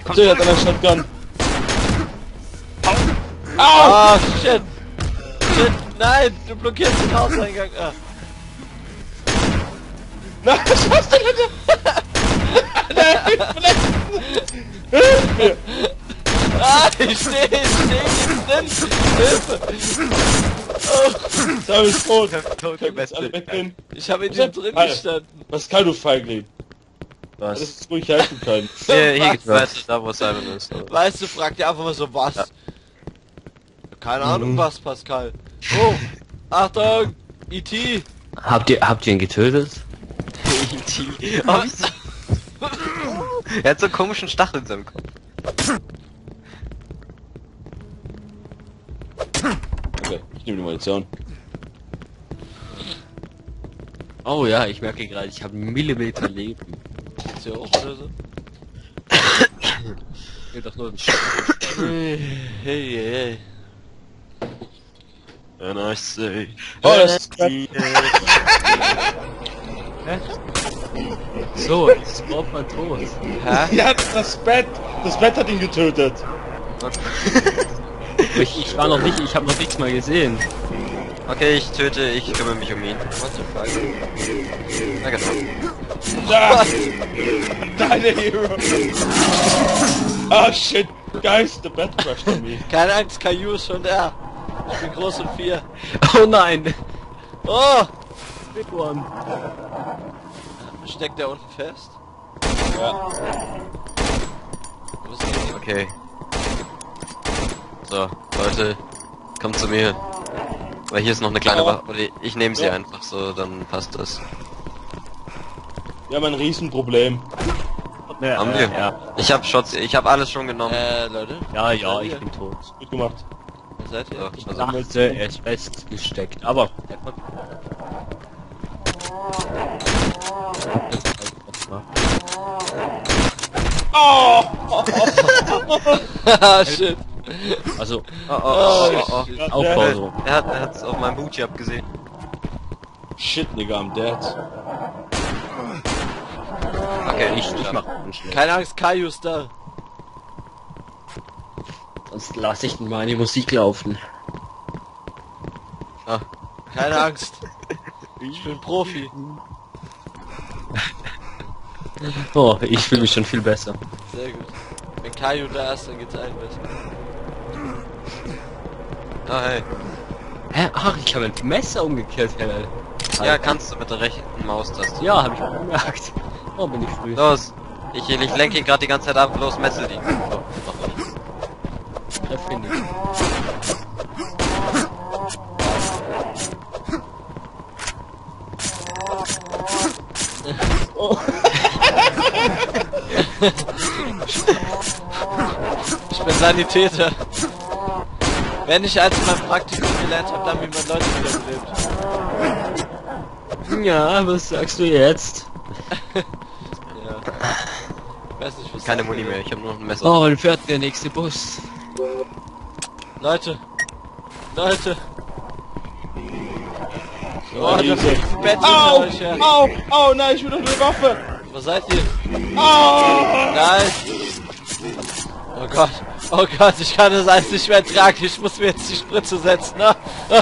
Komm, der hat eine Shotgun. Au! Ah, shit! Shit, nein, du blockierst den Hauseingang. Ah. Nein, was hast du denn? Nein, hilf mir! Ah, ich stehe drin! Hilfe! Oh. Sam ist tot! Tot Alle weggehen. Ich habe in dem drin gestanden. Was kann du Feigling? Das Was? ist ruhig helfen können. Hier geht's weiter, da wo Simon ist. Weißt du, frag dir einfach mal so was. Ja. Keine Ahnung was, Pascal. Oh! Achtung! E.T. Habt ihr ihn getötet? E.T. Oh, wieso? Er hat so einen komischen Stachel in seinem Kopf. Okay, ich nehme die Munition. Oh ja, ich merke gerade, ich habe einen Millimeter Leben. Ist hier auch oder so? Ich doch nur ein Hey. And I say... Oh, das ist So, jetzt ist man tot. Hä? Ja, das Bett hat ihn getötet. Ich war noch nicht, ich habe noch nichts mal gesehen. Okay, ich kümmere mich um ihn. What the fuck? Na genau. Ja. Deine Hero. Oh shit, guys, the bed crashed on me. Keine Angst, Caillou ist schon da. Ich bin groß und 4. Oh nein! Oh! Big one. Steckt der unten fest? Ja. Wo ist der? Okay. So, Leute, kommt zu mir. Weil hier ist noch eine kleine Waffe. Oder ich nehme sie einfach so, dann passt das. Wir haben ein Riesenproblem. Ja, Haben wir? Ja, Ich habe Shots, ich habe alles schon genommen. Leute? ja, Seid ich ihr? bin tot. Gut gemacht. Wer seid ihr? So, Ich also, dachte, er ist festgesteckt, aber... er konnte- Oh! Haha, shit. Also, oh. Ja, Aufforderung. Er hat's auf meinem Booty abgesehen. Shit, Nigga, I'm dead. Okay, Ich mach den schnell. Keine Angst, Caillou ist da. Sonst lasse ich mal die Musik laufen. Ah, Keine Angst. Ich bin Profi. Oh, ich fühle mich schon viel besser. Sehr gut. Wenn Caillou da ist, dann geht's allen besser. ah hey. Hä? Ach, ich habe ein Messer umgekehrt, Herr. Ja, kannst du mit der rechten Maustaste. Ja, habe ich auch gemerkt. Oh, bin ich früh. Los. Ich lenke ihn gerade die ganze Zeit ab. Los, Metzel die. So, Da finde ich. Oh. Ich bin Sanitäter. Wenn ich als in meinem Praktikum gelernt habe, dann wie man Leute wiederbelebt. Ja, was sagst du jetzt? Ja. Ich weiß nicht, was keine das Muni ist. mehr. Ich habe nur noch ein Messer. Oh, dann fährt der nächste Bus. Leute. Leute. So, Oh, das easy. ist ein Bett hinter Au! euch her. Au! Au! Nein, ich will doch eine Waffe! Wo seid ihr? Au! Nein! Oh Gott, ich kann das alles nicht mehr tragen. Ich muss mir jetzt die Spritze setzen. Ne?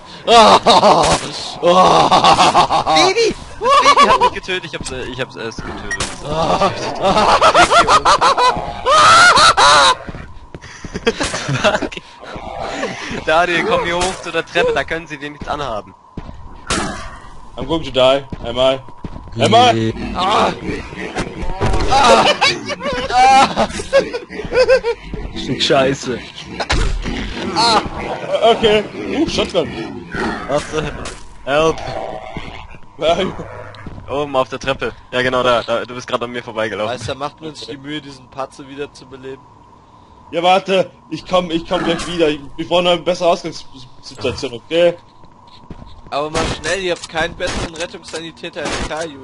Baby! Das Baby hat mich getötet. Ich hab's erst getötet. Daniel, komm hier hoch zu der Treppe. Da können sie dir nichts anhaben. I'm going to die. Einmal. Einmal! Stück Scheiße. Okay. Shotgun. Warte. Help. Where are you? Oben auf der Treppe. Ja genau da. Du bist gerade an mir vorbeigelaufen. Weißt du, macht man sich die Mühe, diesen Patze wieder zu beleben? Ja, warte. Ich komm gleich wieder. Ich brauche eine bessere Ausgangssituation, okay? Aber mal schnell, ihr habt keinen besseren Rettungssanitäter als Caillou.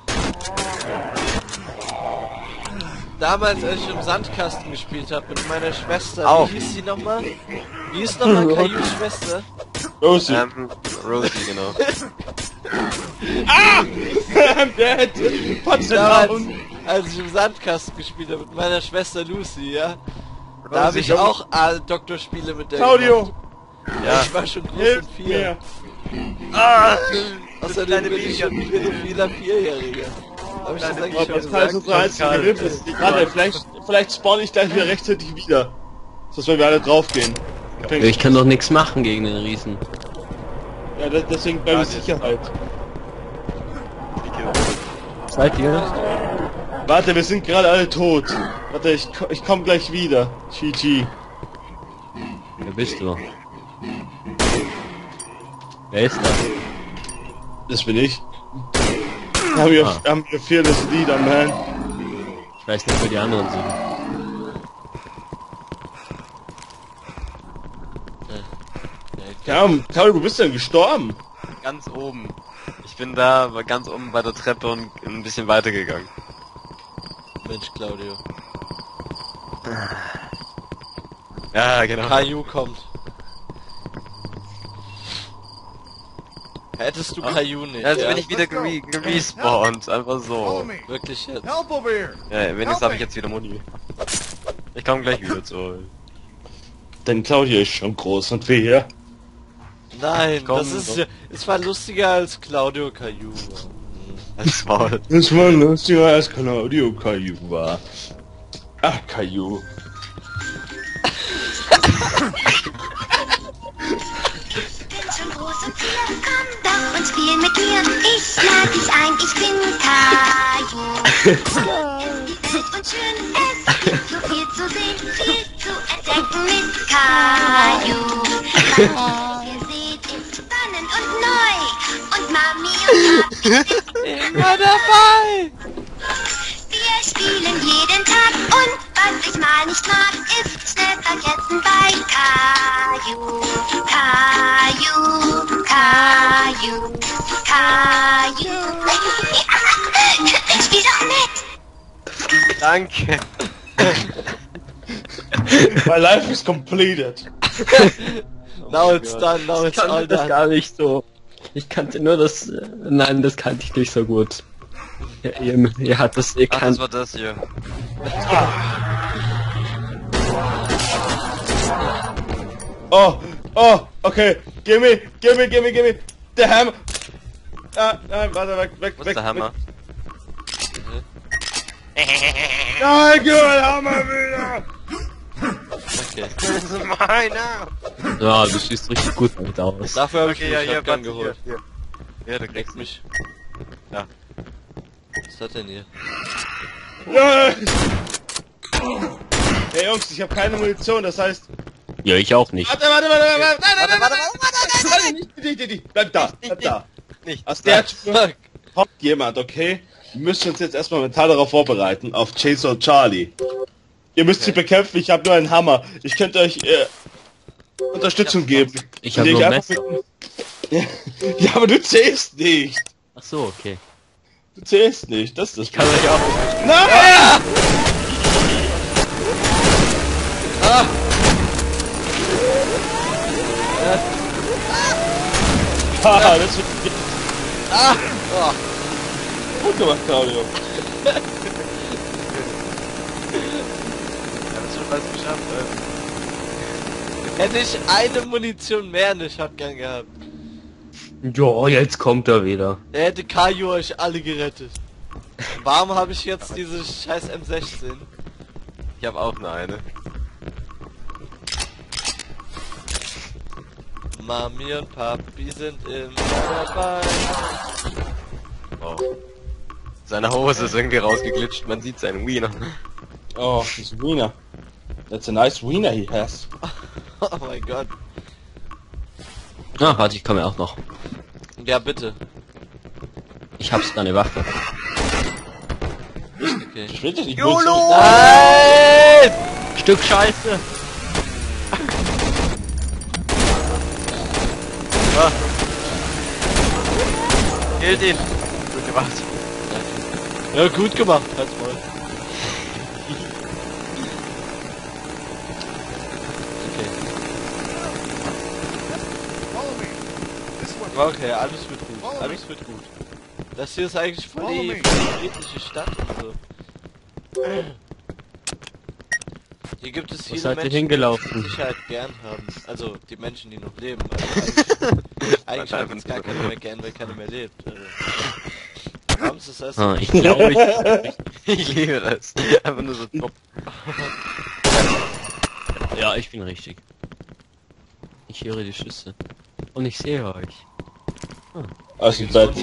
Damals, als ich im Sandkasten gespielt habe mit meiner Schwester, Au. wie hieß sie nochmal? Wie hieß nochmal Caillous Schwester? Rosie. Rosie, genau. I'm dead! Patze Damals, down! als ich im Sandkasten gespielt habe mit meiner Schwester Lucy, ja. Da habe ich sicher. auch Doktorspiele mit der Claudio! gemacht. Ja, ich war schon groß Hilf und 4. Ah! Außerdem kleine bin ich schon Baby. ein vieler 4-Jähriger. Hab ich das eigentlich Oh, schon das kann gesagt? so einzige Hilfe. Warte, vielleicht spawn ich gleich wieder rechtzeitig wieder. Das wenn wir alle draufgehen. Ich kann doch nichts machen gegen den Riesen. Ja, deswegen bleibe ich Sicherheit. Seid ihr? Warte, wir sind gerade alle tot. Warte, ich komm gleich wieder. GG. Wer bist du? Wer ist das? Das bin ich. Haben wir fearless Leader, man. Ich weiß nicht, wo die anderen sind. Ja, Karl, du bist ja gestorben. Ganz oben. Ich bin da ganz oben bei der Treppe und ein bisschen weiter gegangen. Mensch, Claudio. Ja, genau. Caillou kommt. Hättest du Caillou nicht, Ja, jetzt ja? bin ich wieder gerespawnt, einfach so. Wirklich jetzt. Help over here! Ja, wenigstens habe ich jetzt wieder Muni. Ich komme gleich wieder zurück. Denn Claudia ist schon groß und wir hier. Nein, Komm, das ist doch. ja... Es war lustiger als Claudio Caillou. Als Maul. Das war lustiger als Claudio Caillou war. Ach, Caillou. Bin schon groß und viel, komm doch und spiel mit mir. Ich lade dich ein, ich bin Caillou. Die Welt und schön, es gibt so viel zu sehen, viel zu entdecken mit Caillou. Was ihr seht, ist spannend und neu. Und Mami und Papi sind Immer dabei! wir spielen jeden Tag und was ich mal nicht mag, ist schnell vergessen bei Caillou. Caillou, Caillou, Caillou. Spiel doch mit! Danke. My life is completed. Now it's done, now it's all kannte das done. gar nicht so. Ich kannte nur das... Nein, das kannte ich nicht so gut. Ja, ihr habt das Ach, das erkannt. war das hier. Oh, okay. Gimme. The hammer. Nein, warte, weg. Wo ist der Hammer? Nein, gib mir Hammer wieder. Okay. Das ist meiner! Ja, du siehst richtig gut damit aus. Dafür habe ich Okay, mir ja, hier, Shotgun warte, geholt. hier. Ja, du Leck kriegst mich. Ja. Was ist das denn hier? Ja. Hey Jungs, ich habe keine Munition, das heißt... Ja, ich auch nicht. Warte. Nein. Bleib da. Nicht. Aus der Fuck. kommt jemand, okay? Wir müssen uns jetzt erstmal mental darauf vorbereiten, auf Chainsaw Charlie. Ihr müsst sie bekämpfen, ich habe nur einen Hammer. Ich könnte euch Unterstützung geben. Ich habe Indem nur ein einfach Messer. Ja, aber du zählst nicht. Ach so, okay. Du zählst nicht, das ist das. Ich kann euch auch... Nein! Haha, das wird... Gut gemacht, Claudio. Ich hab's schon fast geschafft, Hätte ich eine Munition mehr in der Shotgun gehabt, Ja, jetzt kommt er wieder. der hätte Caillou euch alle gerettet. Warum habe ich jetzt diese scheiß M16? Ich habe auch nur eine. Mami und Papi sind immer dabei. Oh. Seine Hose ist irgendwie rausgeglitscht, man sieht seinen Wiener. Oh, das ist ein Wiener. That's a nice wiener he has. Oh mein Gott. Ah, warte, ich komme ja auch noch. Ja, bitte. Ich hab's eine Waffe. Okay. Ich will dich nicht Nein! Stück Scheiße! Killt ihn! Gut gemacht. Ja, gut gemacht, halt's mal. Okay. Follow me. This way. Okay, alles wird gut. Alles wird gut. Das hier ist eigentlich voll die friedliche Stadt und so. Hier gibt es Wo viele seid ihr Menschen, hingelaufen? die Sicherheit gern haben. Also die Menschen, die noch leben. Also, eigentlich hat uns gar keiner mehr gern, weil keiner mehr lebt. Also, warum ist das Ah, ich glaube, Ich liebe das. Einfach nur so top. ja, ich bin richtig. Ich höre die Schüsse. Und ich sehe euch. Aus dem Bett.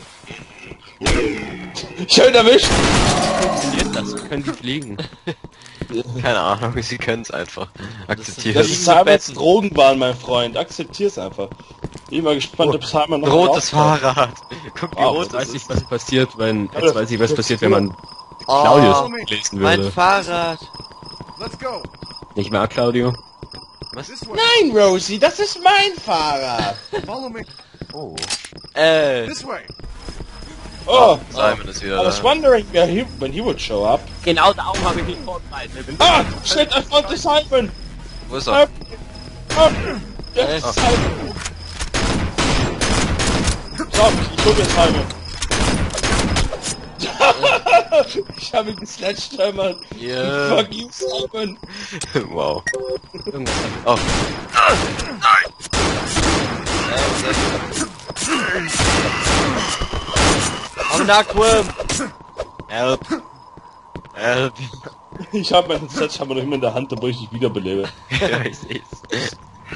Schön erwischt! Funktioniert das? Können die fliegen? Keine Ahnung, sie können es einfach. Akzeptiert Das es. ist Simons Drogenwahn, mein Freund. Akzeptier's einfach. Bin mal gespannt, ob Simon noch Rotes rauskommt. Fahrrad. Guck wie Ah, rot Jetzt das weiß ich, ist. was passiert, wenn... Ja, Jetzt weiß ich, was das- passiert, wenn man Oh, Claudius lesen mein würde. Fahrrad. Let's go. Nicht mehr, Claudio? This way. Nein, Rosie, das ist mein Fahrrad! Follow me. Oh. This way. Oh, Simon ist wieder I was da. wondering when he would show up. Genau darum habe ich mich vorbereitet. Ah, shit, I found the Simon! Wo ist er? Up! Yes, Oh. Simon! So, ich hol mir Simon. Ich habe ihn gesledgehammert. Yeah. Fuck you, Simon! Wow. Irgendwas Oh. I'm not Quim. Help. Help. Ich habe meinen Sledgehammer noch immer in der Hand, obwohl ich dich wiederbelebe. Ja, ich seh's.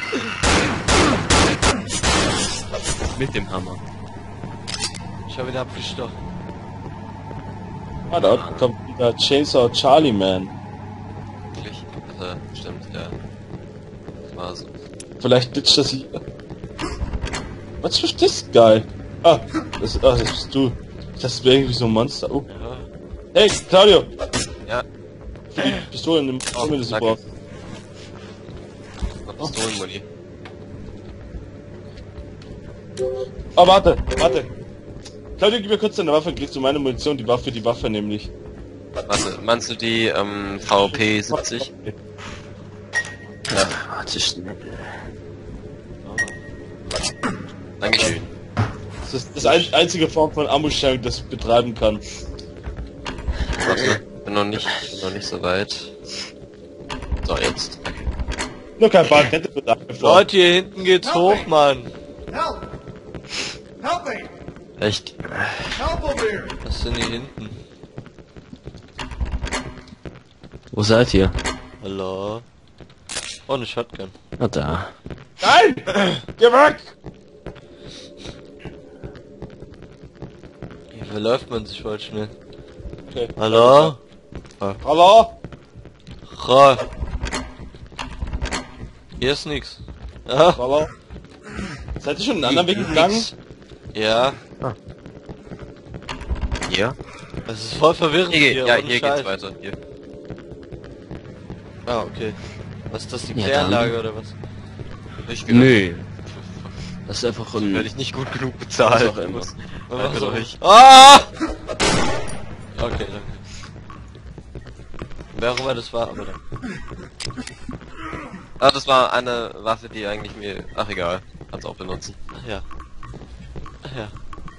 mit dem Hammer. Ich habe ihn abgestochen. Ah, da kommt wieder Chainsaw Charlie Man. Wirklich? Also, stimmt, ja. Das war so. Vielleicht ditcht das hier. What's with this guy? Ah, das bist du. Das wäre irgendwie so ein Monster. Oh. Ja. Hey, Claudio! Ja. Für die Pistolen im Oh, wenn du sie danke. brauchst. Noch Pistolenmuni. Oh, warte. Claudio, gib mir kurz deine Waffe, kriegst du meine Munition, die Waffe, nämlich. Warte, meinst du die VP 70? Ja, warte schnell. Dankeschön. Das ist das einzige Form von Ammo-Sharing, das ich betreiben kann. Warte, bin noch nicht so weit. So, jetzt. Nur kein Barkette bedarf. Leute, hier hinten geht's hoch, Mann. Help. Help me. Echt? Help over here. Was sind die hinten? Wo seid ihr? Hallo? Oh, eine Shotgun. Ah, da. Nein! Geh weg! Hier verläuft man sich voll schnell. Okay. Hallo? Hallo? Ha. Hier ist nix. Ah, Hallo? Seid ihr schon einen anderen Weg gegangen? ja. Hier? Es ist voll verwirrend hier. Ja, ohne hier Scheiß. geht's weiter. Hier. Ah, okay. Was ist das, die Ja, Kläranlage oder was? Ich Nö. Das ist einfach werde ein... ich nicht gut genug bezahlt. Was auch immer. Danke so. euch. Ah! Okay, danke. Wer auch immer das war, aber dann. Ah, das war eine Waffe, die eigentlich mir... Ach egal, kann's auch benutzen. Ach ja. Ach ja.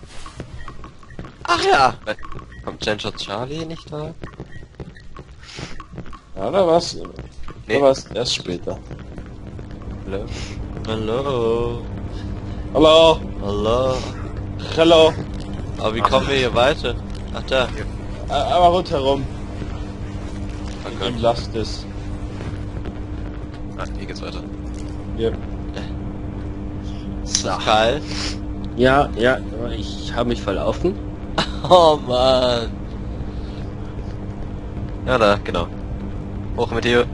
Ach ja! Kommt Chainsaw Charlie nicht da? Ja, da war's. Nee. Da war's erst später. Hallo? Hallo. Hallo? Hallo. Hallo? Aber wie kommen wir hier weiter? Ach da. Aber rundherum. Danke. Ihm lasst es. Ah, hier geht's weiter. Hier. Ist das kalt? Ja, ich habe mich verlaufen. Oh Mann. Ja, da, genau. Hoch mit dir.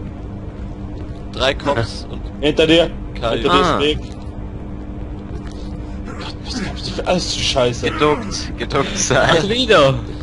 3 Cops und Hinter dir. Kali. Hinter dir Ah. ist Weg. Gott, was gab's dir für alles zu scheiße? Geduckt Ach, sein. wieder.